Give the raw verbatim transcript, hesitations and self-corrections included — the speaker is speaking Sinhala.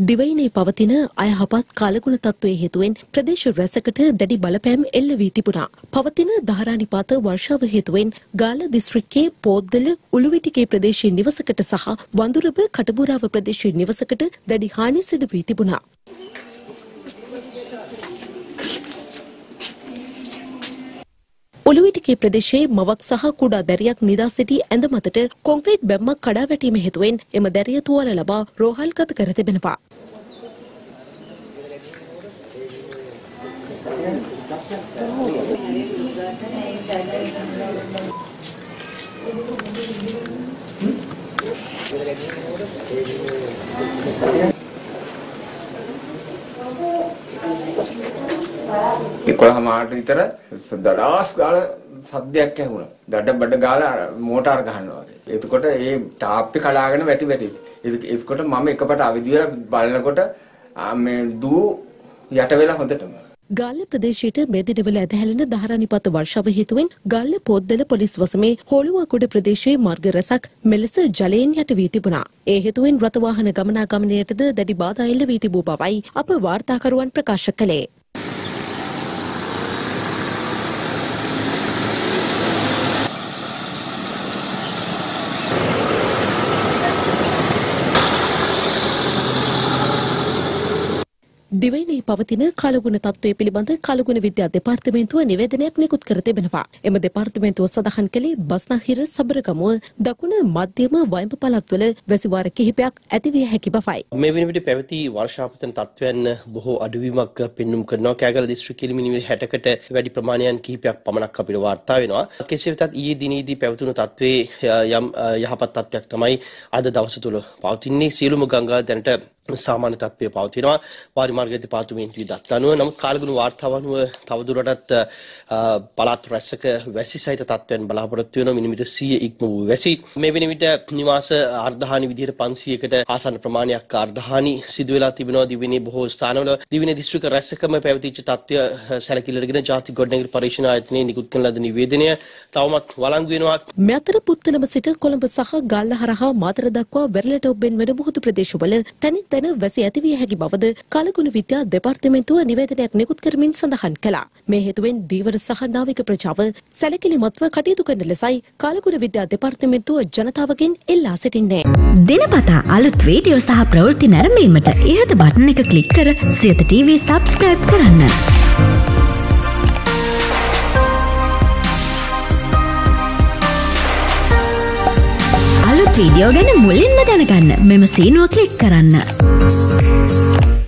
දිවයිනේ පවතින අයහපත් කාලගුණ තත්ත්වයේ හේතුවෙන් ප්‍රදේශ රැසකට දැඩි බලපෑම් එල්ල වී තිබුණා. පවතින දහරානිපාත වර්ෂාව හේතුවෙන් ගාල්ල දිස්ත්‍රික්කයේ පෝද්දල උළුවිටිගේ ප්‍රදේශයේ නිවසකට සහ වඳුරබ කටබුරාව ප්‍රදේශයේ නිවසකට දැඩි හානි සිදු වී තිබුණා. උළුවිටිගේ ප්‍රදේශයේ මවක් සහ කුඩා දැරියක් නිදා සිටි ඇඳ මතට කොන්ක්‍රීට් බැම්මක් කඩා වැටීම හේතුවෙන් එම දැරිය තුවාල ලබා රෝහල්ගත කර තිබෙනවා. එකොළහ මාට විතර දඩාස් ගාලා සද්දයක් ඇහුණා. දඩ බඩ ගාලා මෝටාර ගහනවා වගේ. එතකොට ඒ තාප්පේ කඩාගෙන වැටි වැටි. එතකොට මම එකපට අවදි වෙලා බලනකොට මේ දූ යට වෙලා හොඳටම. ගාල්ල ප්‍රදේශයට මේ දිනවල ඇදහැලෙන දහරානිපාත වර්ෂාව හේතුවෙන් ගාල්ල පොද්දල පොලිස් වසමේ හෝලුවකුඩ ප්‍රදේශයේ මාර්ග රැසක් මෙලෙස ජලයෙන් යට වී තිබුණා. ඒ හේතුවෙන් රථ වාහන ගමනාගමනයටද දැඩි බාධා එල්ල වී තිබූ බවයි අප වාර්තාකරුවන් ප්‍රකාශ කළේ. දිවයිනේ පවතින කාලගුණ තත්ත්වය පිළිබඳ කාලගුණ විද්‍යා දෙපාර්තමේන්තුව නිවේදනයක් නිකුත් කර තිබෙනවා. එම දෙපාර්තමේන්තුව සඳහන් කළේ බස්නාහිර සබරගමුව දකුණ මධ්‍යම වයඹ පළාත්වල වැසි වාර කිහිපයක් ඇතිවිය හැකි බවයි. මේ වෙන විට පැවති වර්ෂාපතන තත්ත්වයන් බොහෝ අඩුවීමක් පෙන්눔 කරනවා. කෑගල දිස්ත්‍රික්කයේ මිලිමීටර් හැටකට වැඩි ප්‍රමාණයන් කිහිපයක් පමණක් අපිට වාර්තා වෙනවා. කෙසේ වෙතත් ඊයේ දිනේදී පැවතුණු තත්ත්වයේ යම් යහපත් තත්ත්වයක් තමයි අද දවස තුල පවතින්නේ. සියලුම ගංගා දැනට සාමාන්‍ය තත්ත්වයේ පවතිනවා. වාරි මාර්ග දෙපාර්තමේන්තුවේ දත් අනුව නමුත් කාලගුණ වාර්තාව අනුව තවදුරටත් පළාත් රැසක වැසි සහිත තත්ත්වයන් බලාපොරොත්තු වෙනවා. මිලිමීටර් සීය ඉක්ම වූ වැසි. මේ වෙන විට නිවාස අර්ධහානි විදිහට පන්සීයකට ආසන්න ප්‍රමාණයක් අර්ධහානි සිදු වෙලා තිබෙනවා. දිවිනේ බොහෝ ස්ථානවල දිවිනේ දිස්ත්‍රික්ක රැසකම පැවතිච්ච තත්ත්වය සැලකිල්ලටගෙන ජාතික ගොඩනැගිලි පරීක්ෂණ ආයතනයේ නිකුත් කරන ලද නිවේදනය තවමත් වළංගු වෙනවා. මේ අතර පුත්තලම සිට කොළඹ සහ ගාල්ල හරහා මාතර දක්වා වෙරළට ඔබෙන් වෙන මුහුදු ප්‍රදේශවල තනින් තන වැසි ඇතිවිය හැකි බවද කාලගුණ විද්‍යා දෙපාර්තමේන්තුව නිවේදනයක් නිකුත් කරමින් සඳහන් කළා. මේ හේතුවෙන් දීවර සහ නාවික ප්‍රජාව සැලකිලිමත්ව කටයුතු කරන ලෙසයි කාලගුණ විද්‍යා දෙපාර්තමේන්තුව ජනතාවගෙන් ඉල්ලා සිටින්නේ. දිනපතා අලුත් වීඩියෝ සහ ප්‍රවෘත්ති නැරඹීමට ඉහත බටන් එක ක්ලික් කර සියත ටීවී සබ්ස්ක්‍රයිබ් කරන්න. අලුත් වීඩියෝ ගැන මුලින්ම දැනගන්න මෙම සීනුව ක්ලික් කරන්න.